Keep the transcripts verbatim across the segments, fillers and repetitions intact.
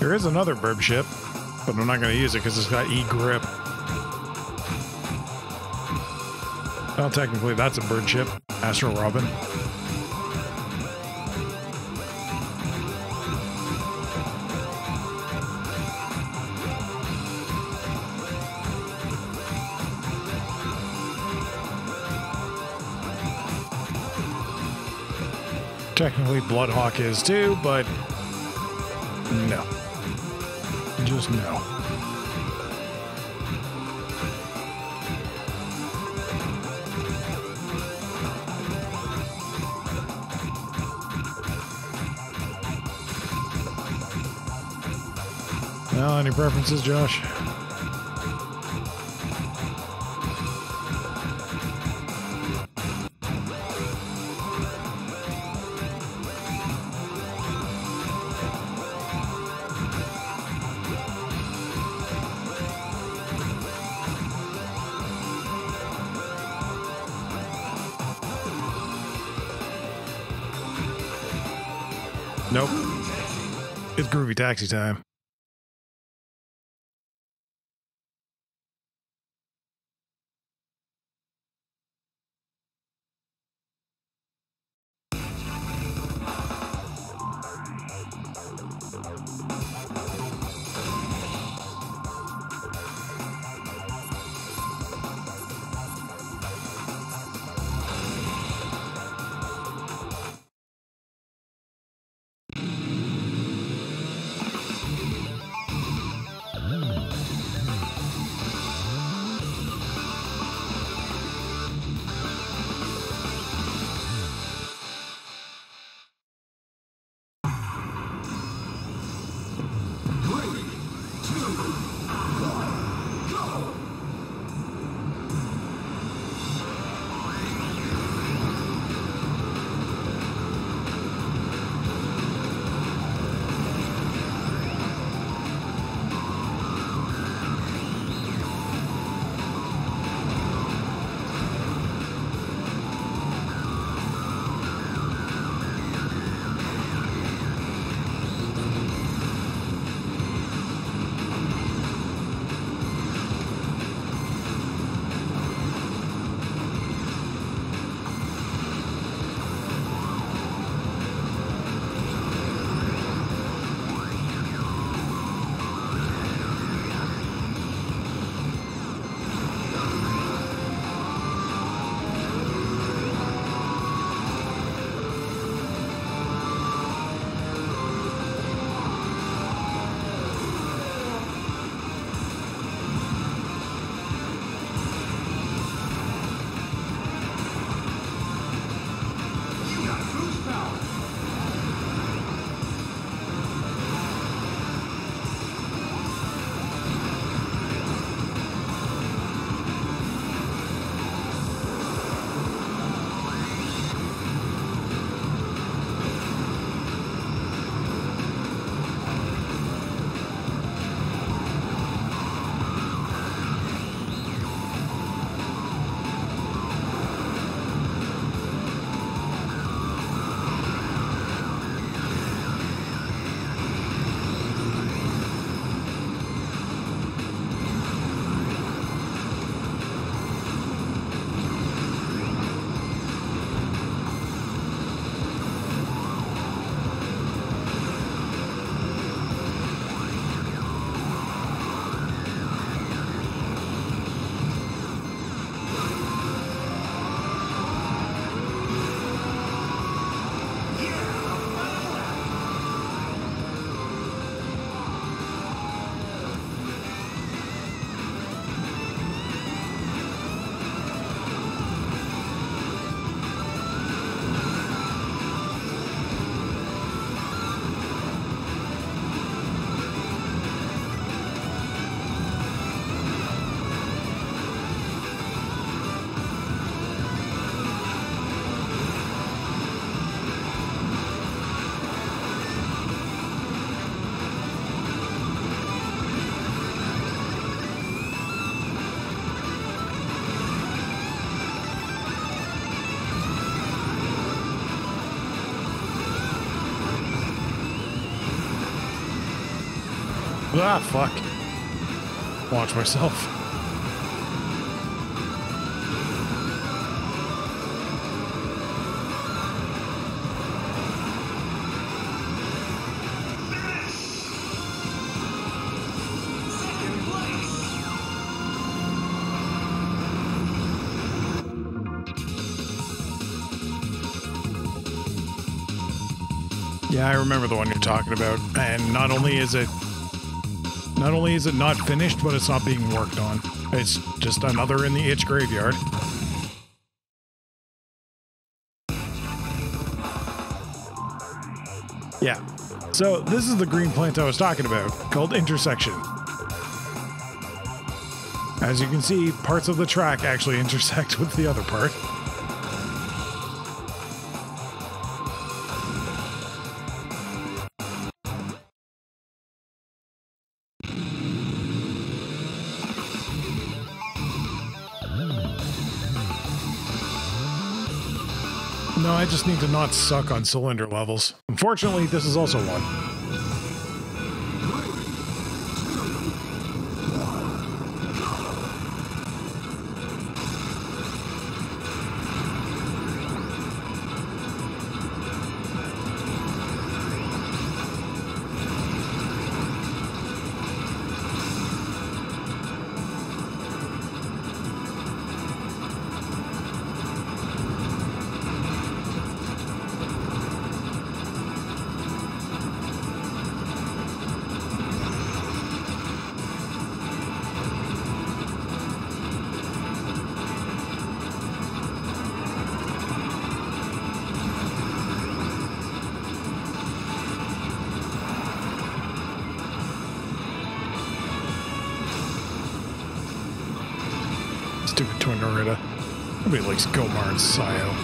There is another bird ship, but I'm not going to use it because it's got E-grip. Well, technically that's a bird ship. Astro Robin. Technically Bloodhawk is too, but no. Just no. Well, any preferences, Josh? Nope. It's Groovy Taxi time. Ah, fuck. Watch myself. Yeah, I remember the one you're talking about. And not only is it not only is it not finished, but it's not being worked on. It's just another in the itch graveyard. Yeah. So this is the green plant I was talking about, called Intersection. As you can see, parts of the track actually intersect with the other part. No, I just need to not suck on cylinder levels. Unfortunately, this is also one. Stupid Tornarita. Nobody likes Gomar and Sayo.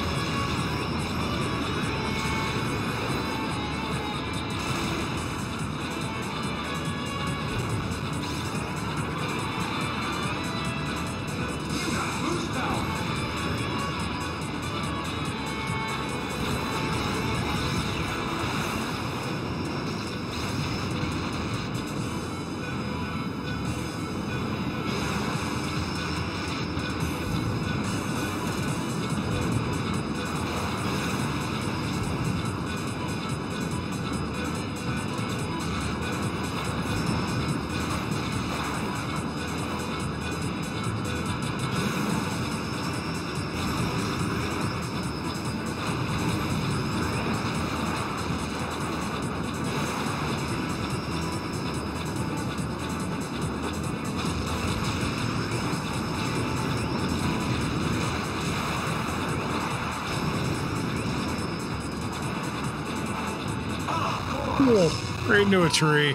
Oh, right into a tree.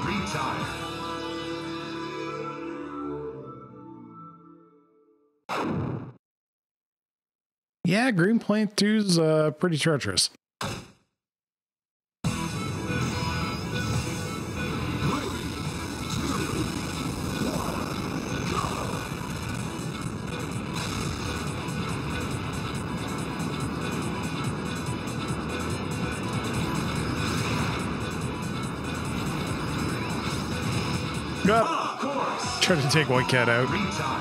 Yeah, Green Plant two's uh, pretty treacherous. Up. Try to take White Cat out.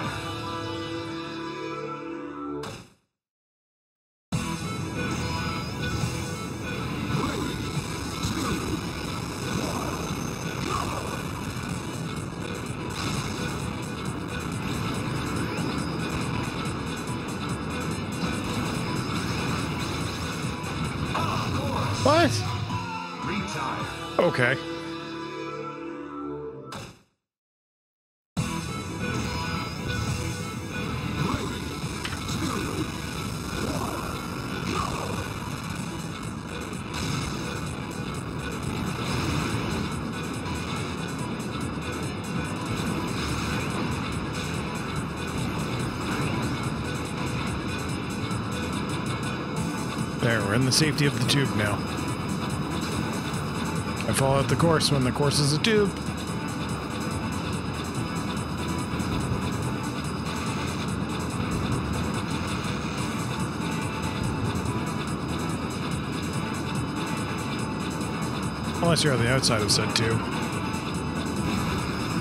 What? Okay. There, we're in the safety of the tube now. I fall out the course when the course is a tube. Unless you're on the outside of said tube.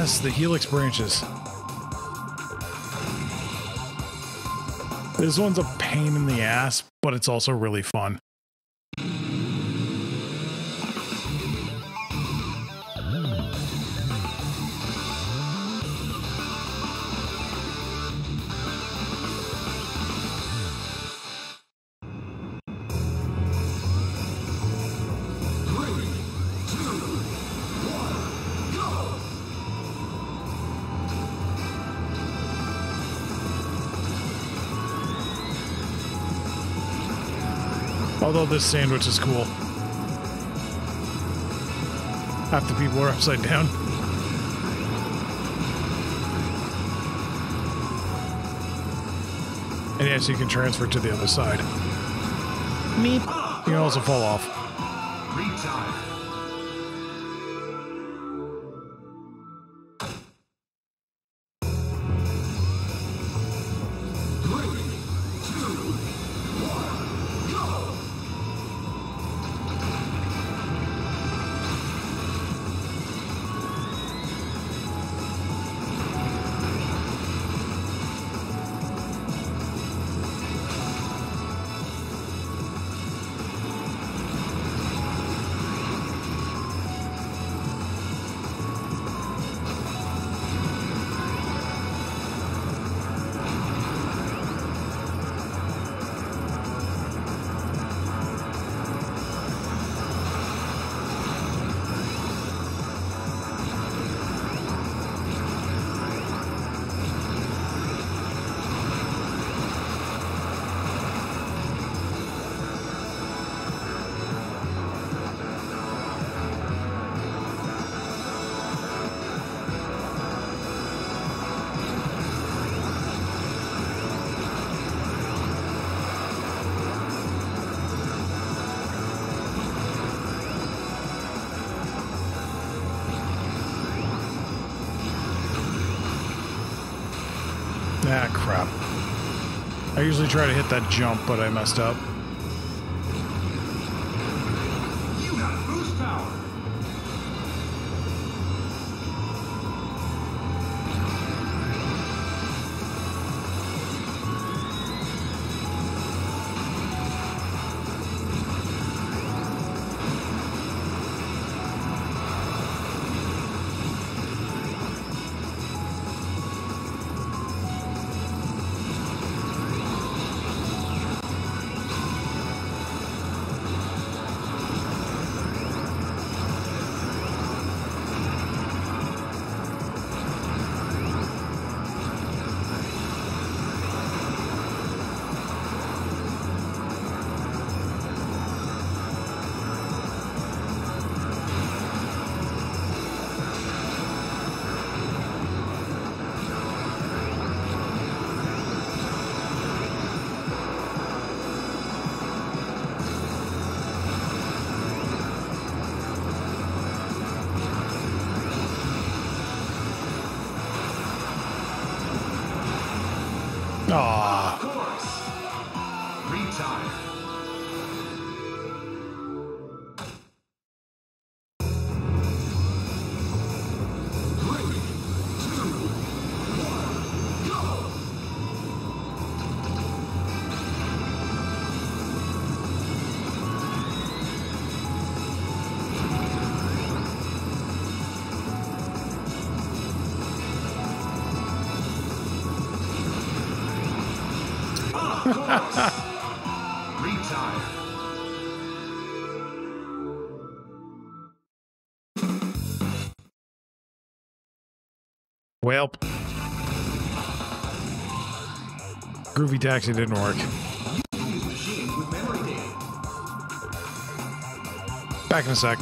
yes, the helix branches. This one's a pain in the ass, but it's also really fun. Although this sandwich is cool. Half the people are upside down. And yes, you can transfer to the other side. Meep. You can also fall off. Retire. Ah, crap. I usually try to hit that jump, but I messed up. You have boost power. Aww. Of course. Retire. Three, two, one, go. Of course. Retire. Well, Groovy Taxi didn't work. Use machine with memory data. Back in a sec.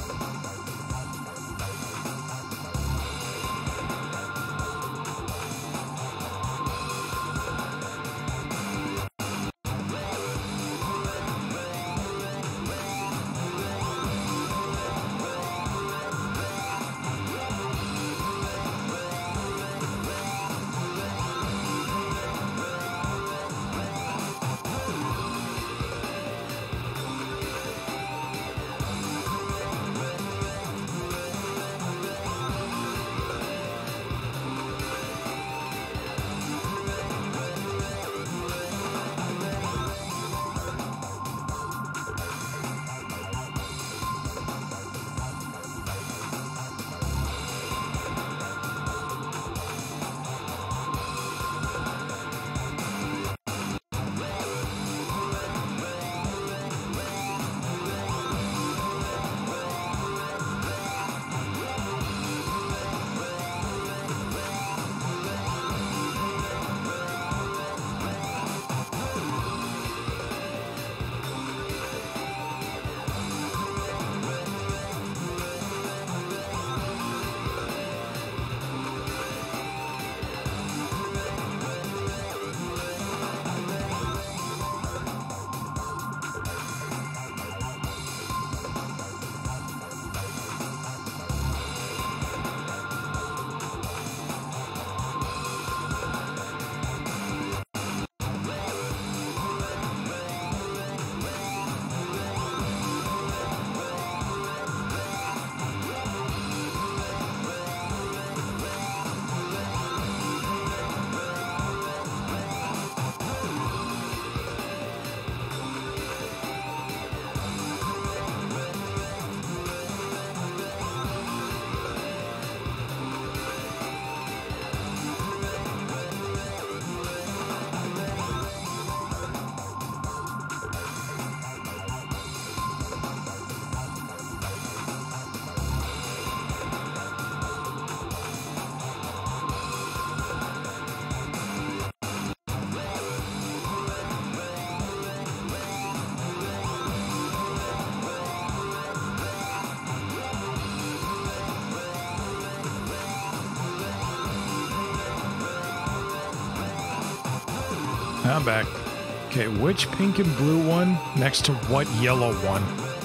I'm back. Okay, which pink and blue one next to what yellow one?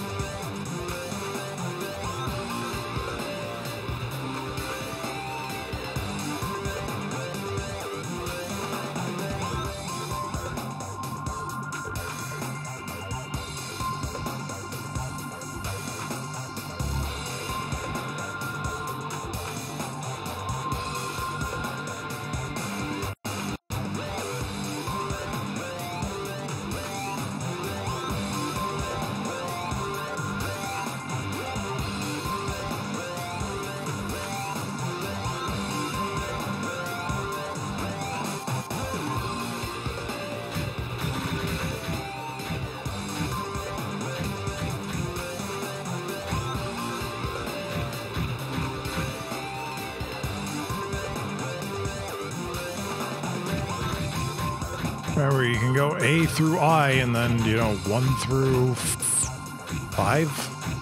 Remember, you can go A through I, and then, you know, one through f five?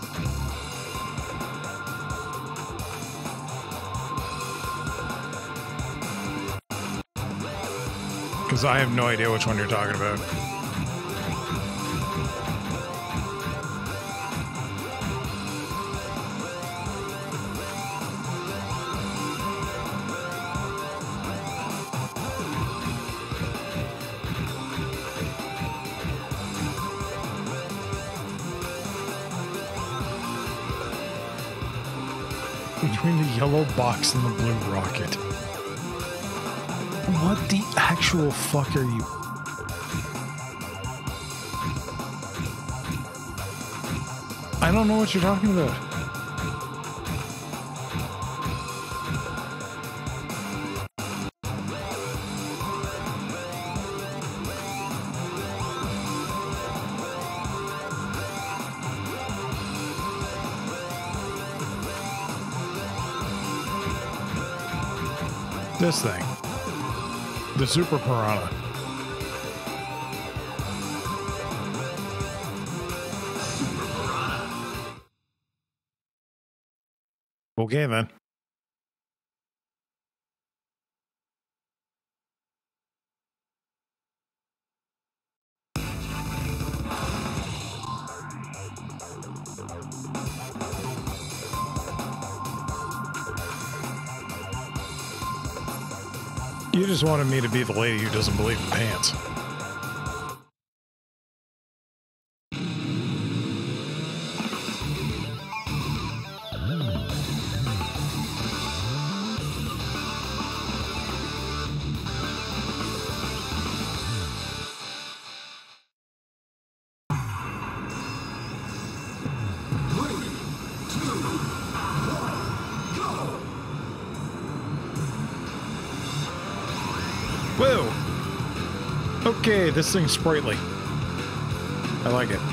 Because I have no idea which one you're talking about. Between the yellow box and the blue rocket. What the actual fuck are you? I don't know what you're talking about. This thing. The Super Piranha. Super Piranha. Okay, then. You just wanted me to be the lady who doesn't believe in pants. Whoa! Okay, this thing's sprightly. I like it.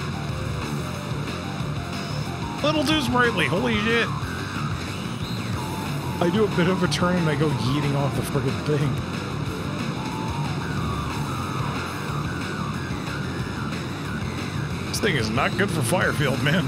Little too sprightly, holy shit! I do a bit of a turn and I go yeeting off the friggin' thing. This thing is not good for Firefield, man.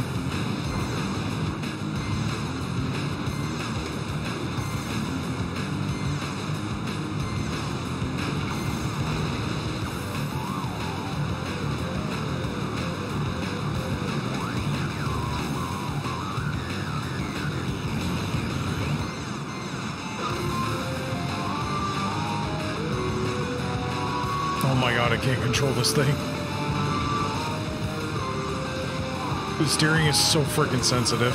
Oh my god, I can't control this thing. The steering is so freaking sensitive.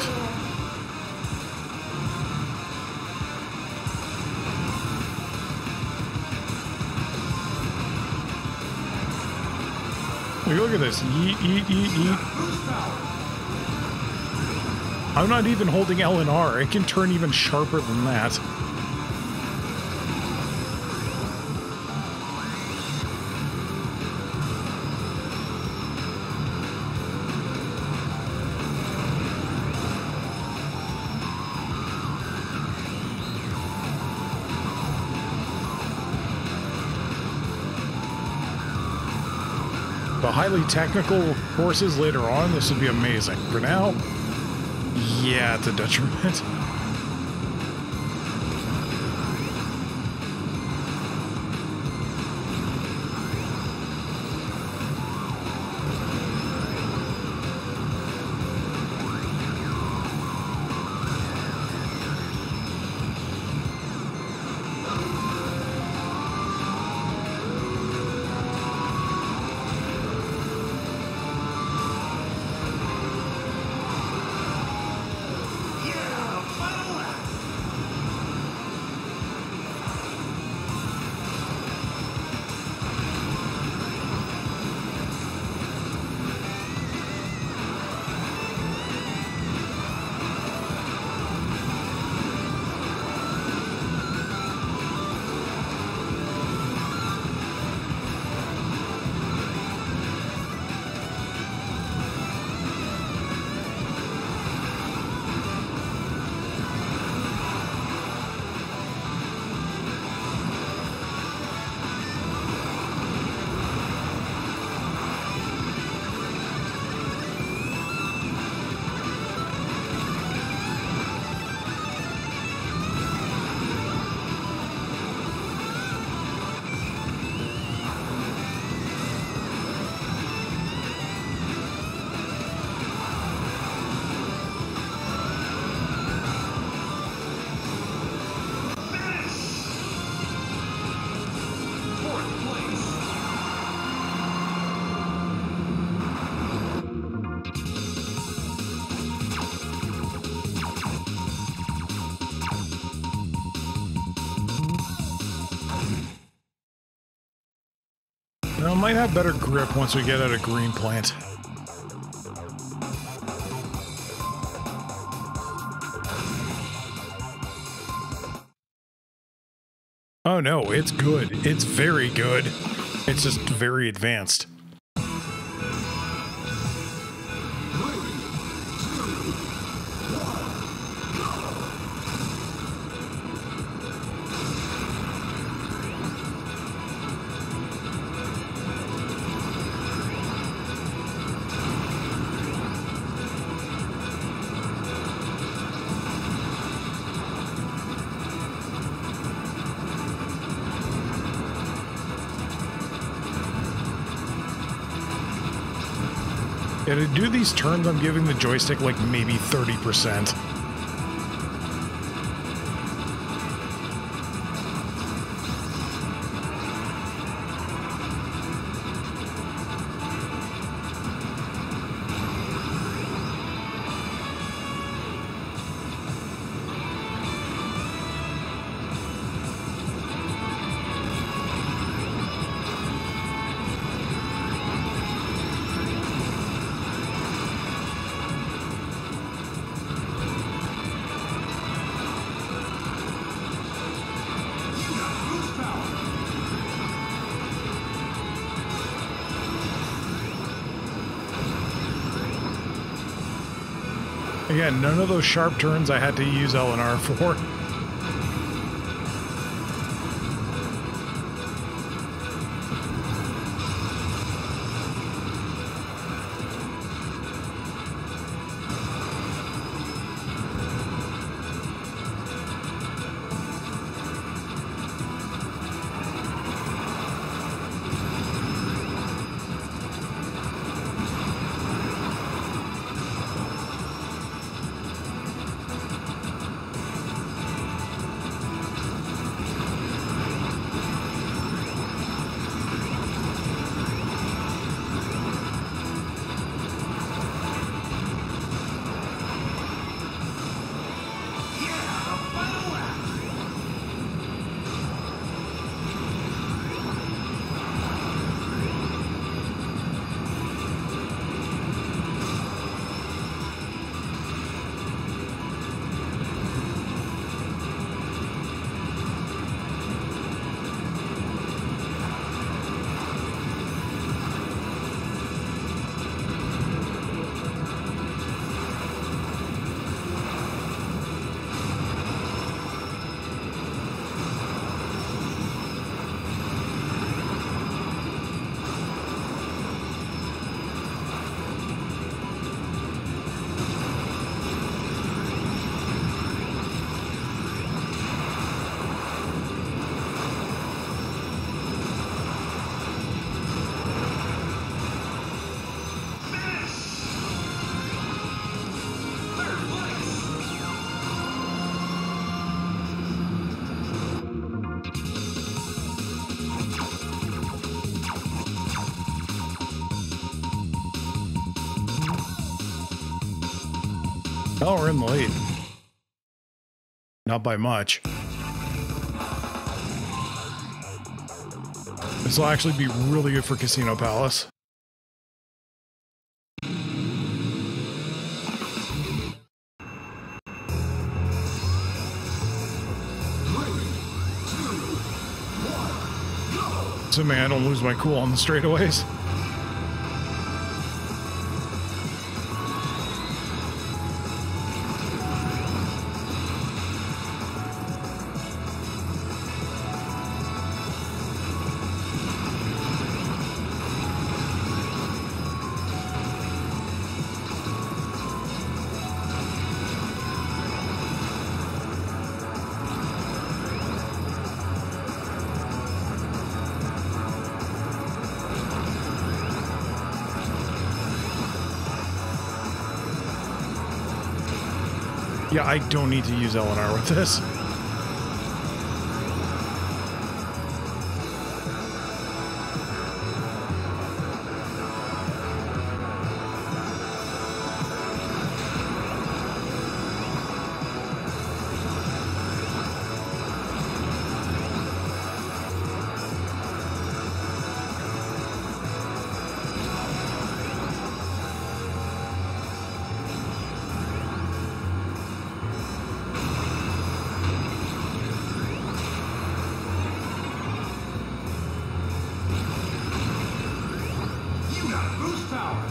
Like, look at this. Yeet, yeet, yeet, yeet. I'm not even holding L and R. It can turn even sharper than that. The highly technical courses later on, this would be amazing. For now, yeah, it's a detriment. Well, might have better grip once we get out of green plant. Oh no, it's good. It's very good. It's just very advanced. Yeah, to do these turns, I'm giving the joystick like maybe thirty percent. Again, none of those sharp turns I had to use L and R for. Oh, we're in the lead. Not by much. This will actually be really good for Casino Palace. Assuming I don't lose my cool on the straightaways. Yeah, I don't need to use L and R with this. power.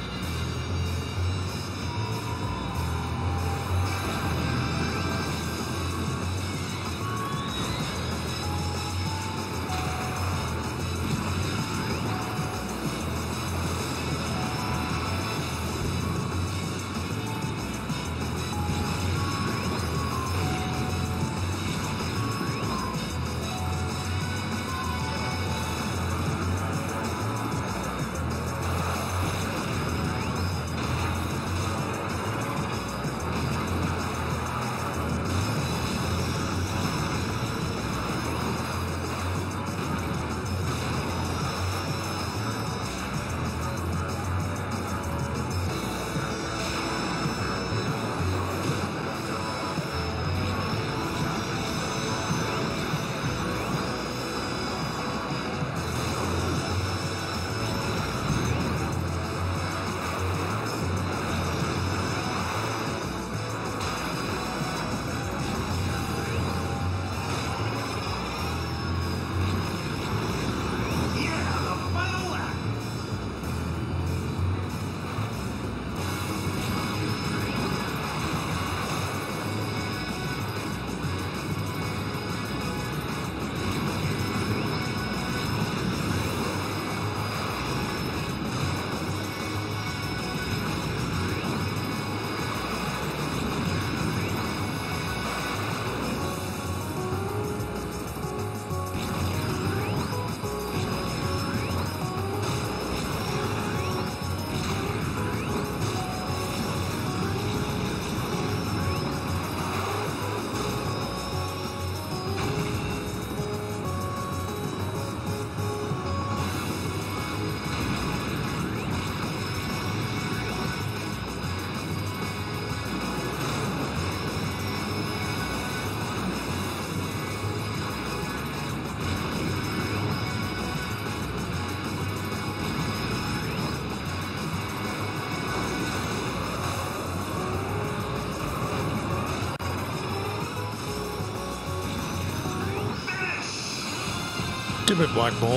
Stupid black ball.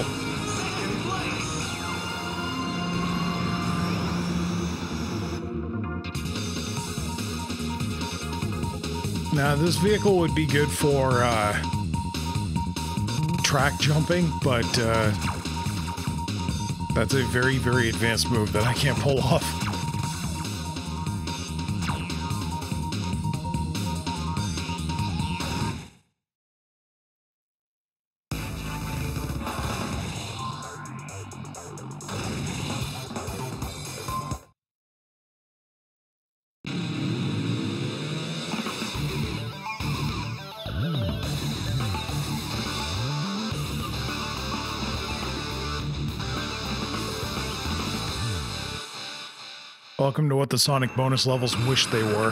Now, this vehicle would be good for uh, track jumping, but uh, that's a very, very advanced move that I can't pull off. Welcome to what the Sonic bonus levels wish they were.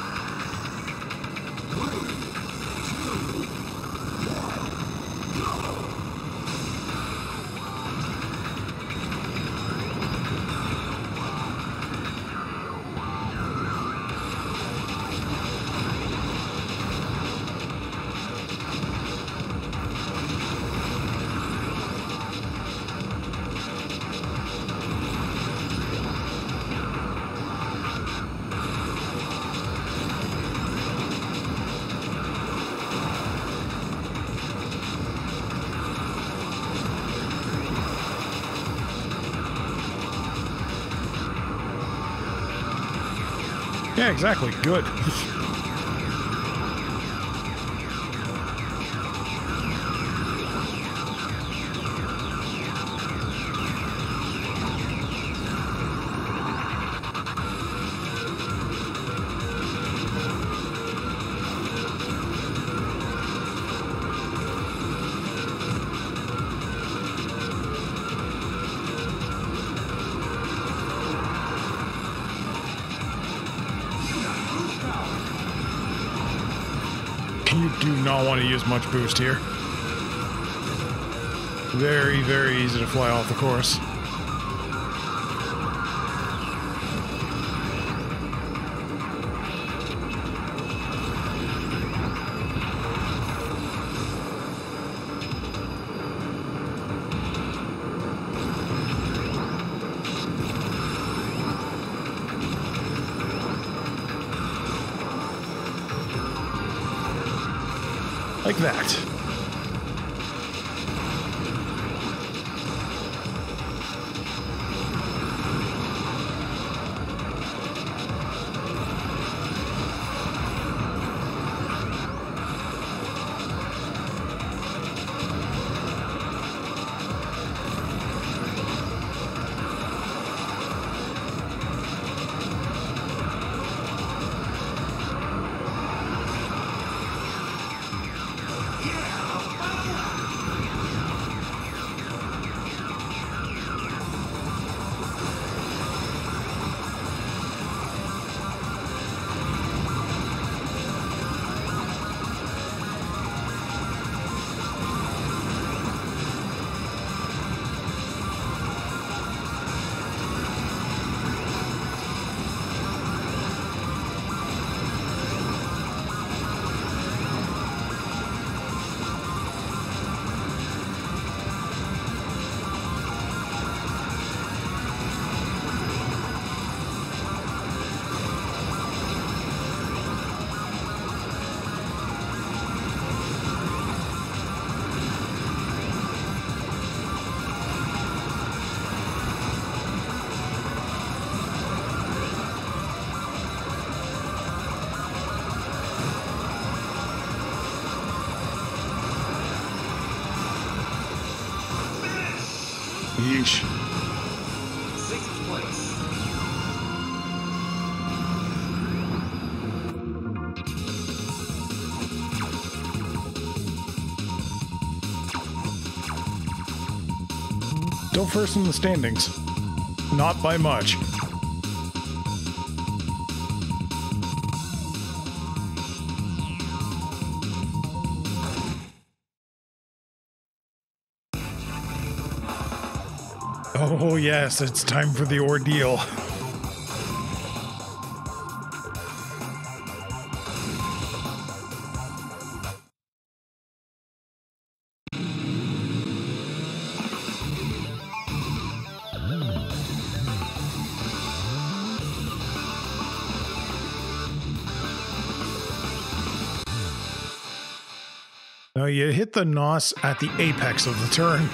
Yeah, exactly. Good. You do not want to use much boost here. Very, very easy to fly off the course. Like that. Yeesh. Sixth place. Still first in the standings. Not by much. Oh yes, it's time for the ordeal. Now you hit the N O S at the apex of the turn.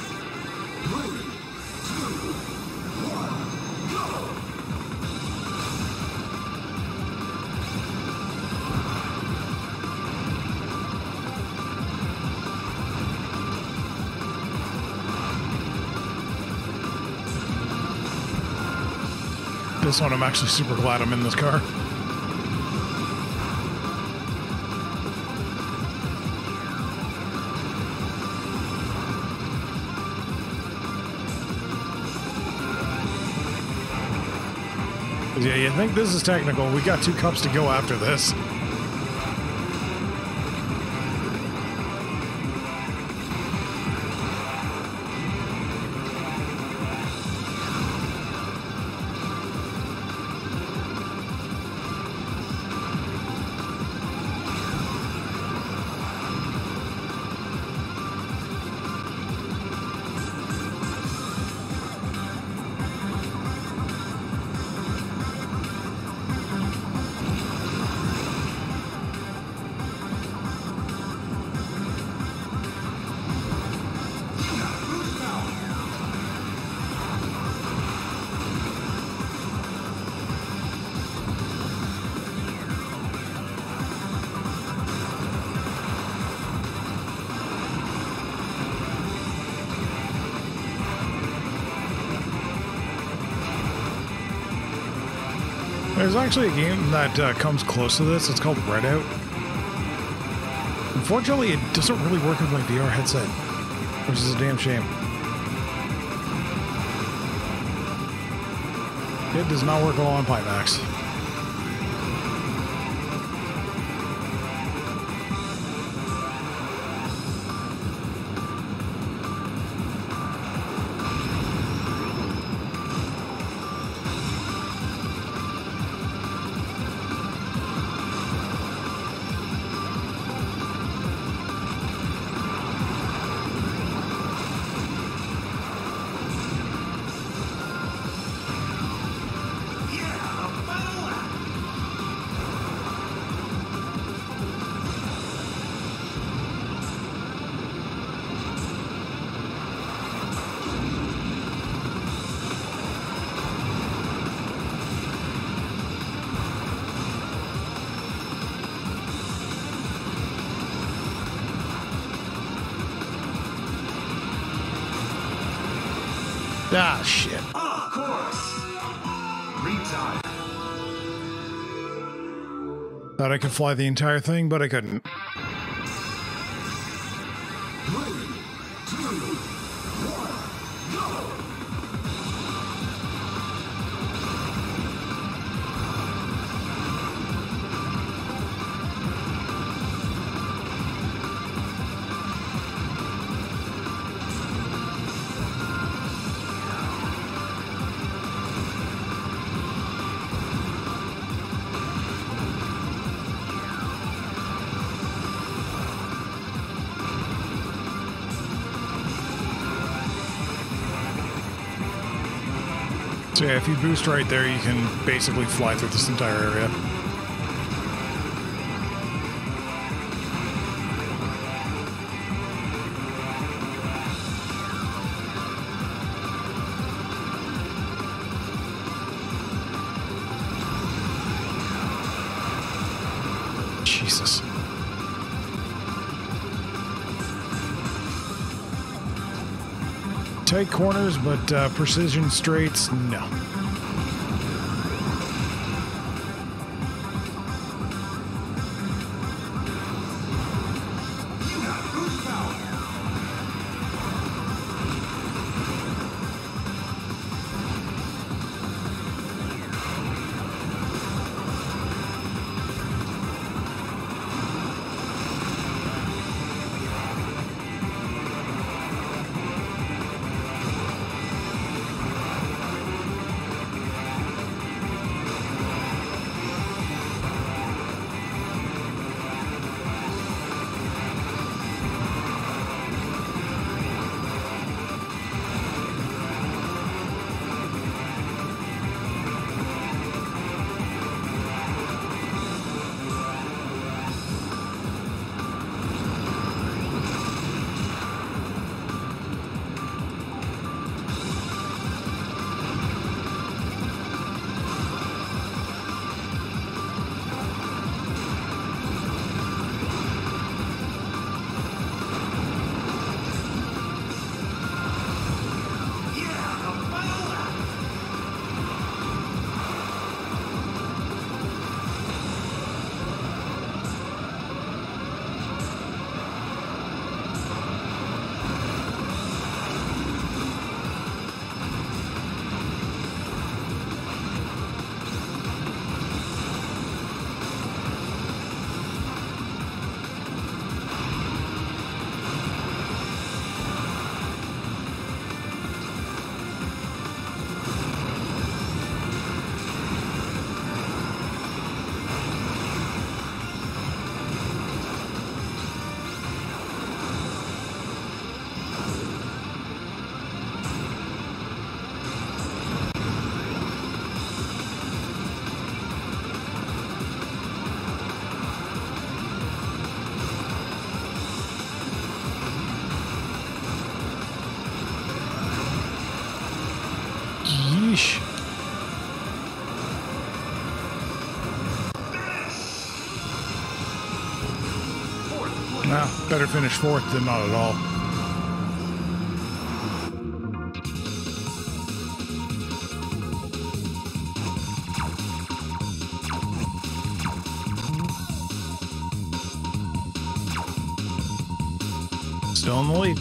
This one, I'm actually super glad I'm in this car. Yeah, you think this is technical. We got two cups to go after this. There's actually a game that uh, comes close to this. It's called Redout. Unfortunately, it doesn't really work with my V R headset, which is a damn shame. It does not work well on Pimax. Yeah, Ah, shit. Of course. Retire. Thought I could fly the entire thing, but I couldn't. Three, two, one, go! So yeah, if you boost right there, you can basically fly through this entire area. Jesus. Tight corners, but uh, precision straights, no. Yeesh. Well, better finish fourth than not at all. Still in the lead.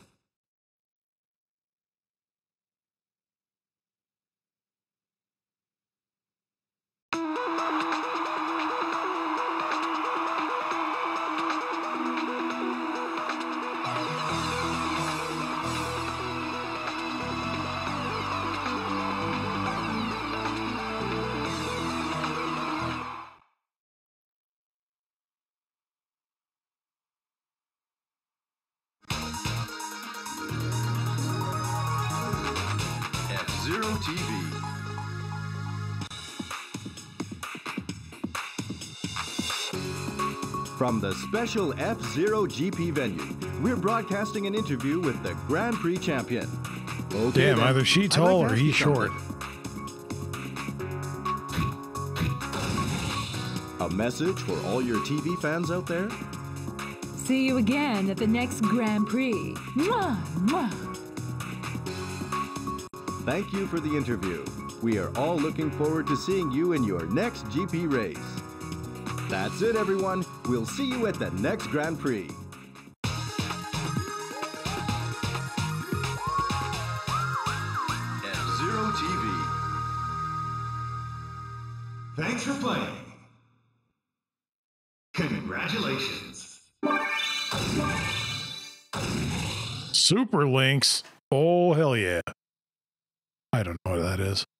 F-Zero T V. From the special F-Zero G P venue, we're broadcasting an interview with the Grand Prix champion. Okay, Damn, then, either she I'd tall like to or ask he's you short. something. A message for all your T V fans out there? See you again at the next Grand Prix. Mwah, mwah. thank you for the interview. We are all looking forward to seeing you in your next G P race. That's it, everyone. We'll see you at the next Grand Prix. F-Zero T V. Thanks for playing. Congratulations. Super Links. Oh, hell yeah. I don't know what that is.